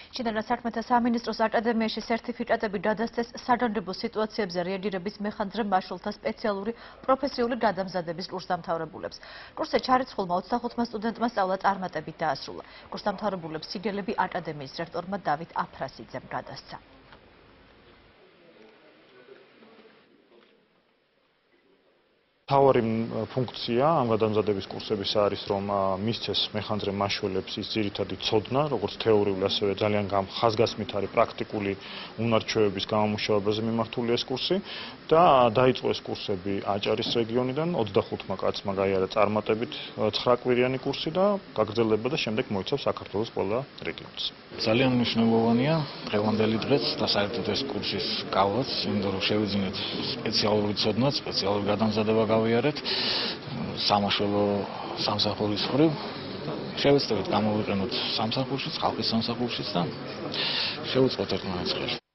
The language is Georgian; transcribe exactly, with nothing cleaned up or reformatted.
ჩინელის საქმეთა სამინისტროს აკადემიაში სერტიფიკატები გადასცეს სადანდებო სიტუაციებზე რეაგირების მეხანძრე მაშულთა სპეციალური პროფესიული გადამზადების კურსდამთავრებულებს. კურსზე ჩარიცხულმა ოცდახუთმა სტუდენტმა სწავლა წარმატებით დაასრულა. კურსდამთავრებულებს სიგელები აკადემიის რექტორმა დავით აფრასიძემ გადასცა. თავარი ფუნქცია ამ გადამზადების კურსების არის, რომ მისცეს მეხანძრე მაშველებს ის ძირითადი ცოდნა, როგორც თეორიული, ასევე ძალიან ხაზგასმით არის პრაქტიკული უნარჩვევების გამომუშავებაზე მიმართული ეს კურსი და დაიწყო ეს კურსები აჭარის რეგიონიდან ოცდახუთმა კაცმა გაიარა წარმატებით ცხრაკვირიანი კურსი და გაგრძელება და შემდეგ მოიცავს საქართველოს ყველა რეგიონს. ძალიან მნიშვნელოვანია დღევანდელი დღეც და საერთოდ ეს კურსის გავაც, იმიტომ რომ შევიძინეთ სპეციალური ცოდნა, სპეციალური გადამზადება გავიარეთ სამაშველო სამსახურის მხრივ. შევეცდებით გამოვიყენოთ სამსახურშიც, ხალხის სამსახურშიც და შევუწყოთ ერთმანეთს ხელს.